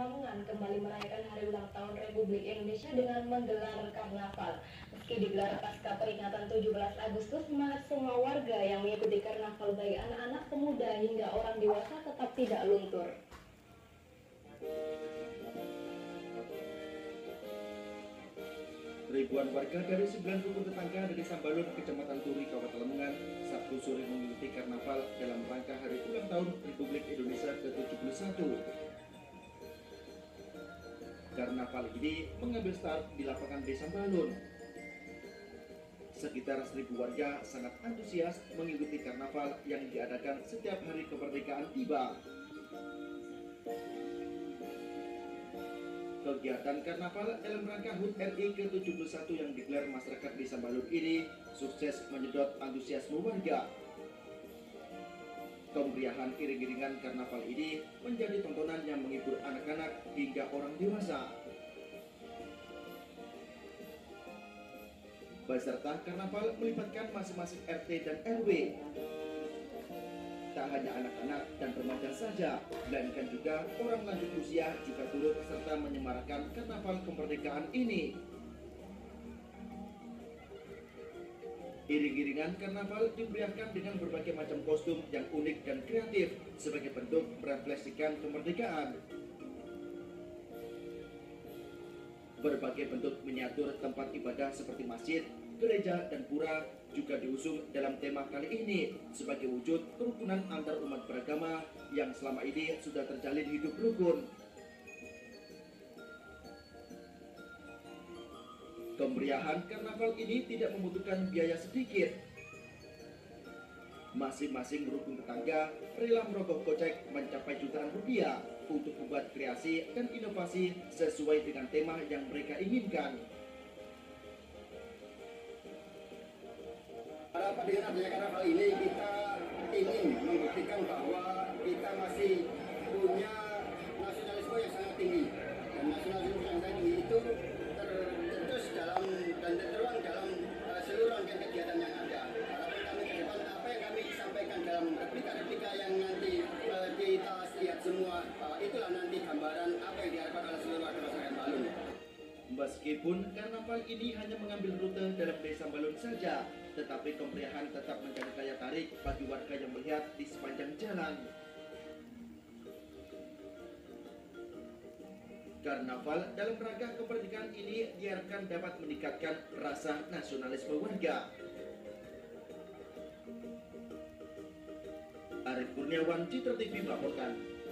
Lamongan kembali merayakan hari ulang tahun Republik Indonesia dengan menggelar karnaval. Meski digelar pasca peringatan 17 Agustus, semangat semua warga yang mengikuti karnaval baik anak-anak, pemuda hingga orang dewasa tetap tidak luntur. Ribuan warga dari 9 rukun tetangga dari Sambalun, Kecamatan Turi, Kabupaten Lamongan, Sabtu sore mengikuti karnaval dalam rangka Hari Ulang Tahun Republik Indonesia ke-71. Karnaval ini mengambil start di lapangan Desa Sambalun. Sekitar 1.000 warga sangat antusias mengikuti karnaval yang diadakan setiap hari kemerdekaan tiba. Kegiatan karnaval dalam rangka HUT RI ke-71 yang digelar masyarakat di Sambalun ini sukses menyedot antusiasme warga. Kemeriahan iring-iringan karnaval ini menjadi tontonan yang menghibur anak-anak hingga orang dewasa. Peserta karnaval melibatkan masing-masing RT dan RW. Tak hanya anak-anak dan remaja saja, melainkan juga orang lanjut usia juga turut serta menyemarakan karnaval kemerdekaan ini. Iring-iringan karnaval dimeriahkan dengan berbagai macam kostum yang unik dan kreatif sebagai bentuk merefleksikan kemerdekaan. Berbagai bentuk miniatur tempat ibadah seperti masjid, gereja, dan pura juga diusung dalam tema kali ini sebagai wujud kerukunan antar umat beragama yang selama ini sudah terjalin hidup rukun. Kemeriahan karnaval ini tidak membutuhkan biaya sedikit. Masing-masing rukun tetangga rela merogoh kocek mencapai jutaan rupiah untuk membuat kreasi dan inovasi sesuai dengan tema yang mereka inginkan. Harapan dengan adanya karnaval ini kita ingin membuktikan bahwa kita masih punya nasionalisme yang sangat tinggi, dan nasionalisme yang sangat tinggi itu tercetus dalam dan tertuang dalam seluruh rangkaian kegiatan yang ada. Harapan kami ke depan, apa yang kami sampaikan dalam replika-replika yang nanti kita lihat semua, itulah nanti gambaran apa yang diharapkan oleh seluruh warga masyarakat Balun. Meskipun karnaval ini hanya mengambil rute dalam Desa Sambalun saja, tetapi kemeriahan tetap menjadi daya tarik bagi warga yang melihat di sepanjang jalan. Karnaval dalam rangka kemerdekaan ini diharapkan dapat meningkatkan rasa nasionalisme warga. Arif Kurniawan, Citra TV melaporkan.